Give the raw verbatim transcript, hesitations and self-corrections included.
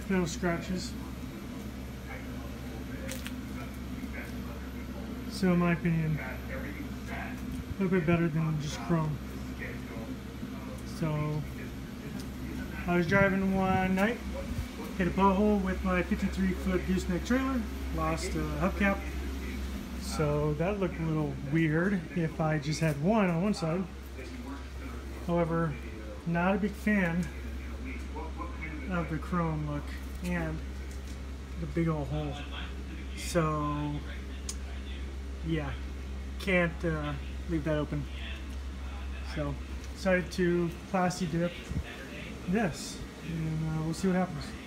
little scratches. So in my opinion, a little bit better than just chrome. So I was driving one night, hit a pothole with my fifty-three foot gooseneck trailer, lost a hubcap. So that looked a little weird if I just had one on one side. However, not a big fan of the chrome look and the big old hole. So yeah, can't uh, leave that open. So decided to Plasti Dip this, and uh, we'll see what happens.